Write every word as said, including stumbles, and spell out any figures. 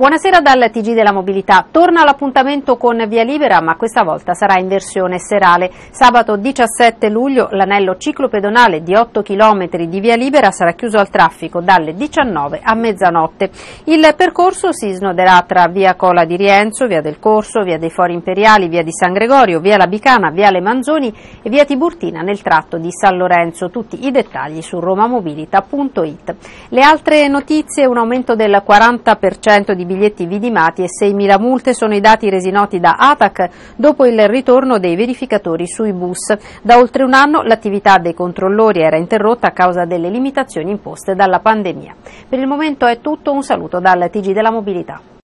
Buonasera dal T G della Mobilità. Torna l'appuntamento con Via Libera, ma questa volta sarà in versione serale. Sabato diciassette luglio l'anello ciclopedonale di otto chilometri di Via Libera sarà chiuso al traffico dalle diciannove a mezzanotte. Il percorso si snoderà tra Via Cola di Rienzo, Via del Corso, Via dei Fori Imperiali, Via di San Gregorio, Via La Bicana, Via Le Manzoni e Via Tiburtina nel tratto di San Lorenzo. Tutti i dettagli su romamobilita punto it. Le altre notizie: un aumento del quaranta per cento di biglietti vidimati e seimila multe sono i dati resi noti da A T A C dopo il ritorno dei verificatori sui bus. Da oltre un anno l'attività dei controllori era interrotta a causa delle limitazioni imposte dalla pandemia. Per il momento è tutto, un saluto dal T G della Mobilità.